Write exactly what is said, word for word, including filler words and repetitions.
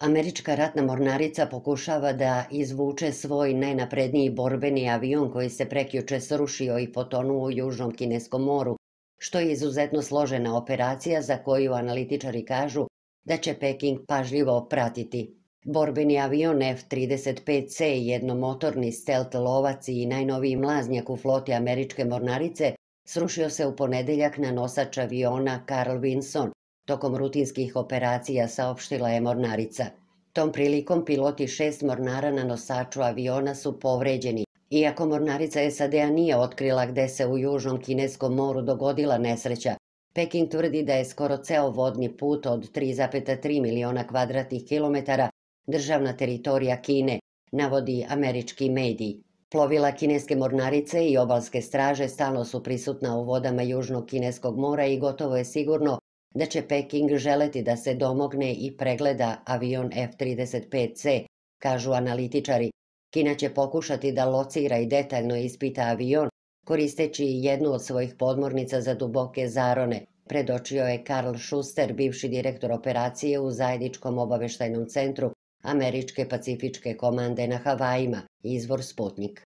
Američka ratna mornarica pokušava da izvuče svoj najnapredniji borbeni avion koji se prekjuče srušio i potonuo u Južnom Kineskom moru, što je izuzetno složena operacija za koju analitičari kažu da će Peking pažljivo pratiti. Borbeni avion F trideset pet C, jednomotorni stelt lovac i najnoviji mlaznjak u floti američke mornarice, srušio se u ponedeljak na nosač aviona Carl Vinson tokom rutinskih operacija, saopštila je mornarica. Tom prilikom piloti šest mornara na nosaču aviona su povređeni. Iako mornarica S A D-a nije otkrila gde se u Južnom Kineskom moru dogodila nesreća, Peking tvrdi da je skoro ceo vodni put od tri zarez tri miliona kvadratnih kilometara državna teritorija Kine, navodi američki medij. Plovila kineske mornarice i obalske straže stalno su prisutna u vodama Južnog Kineskog mora i gotovo je sigurno da će Peking želeti da se domogne i pregleda avion F trideset pet C, kažu analitičari. Kina će pokušati da locira i detaljno ispita avion, koristeći jednu od svojih podmornica za duboke zarone, predočio je Karl Schuster, bivši direktor operacije u zajedničkom obaveštajnom centru Američke pacifičke komande na Havajima, izvor Sputnik.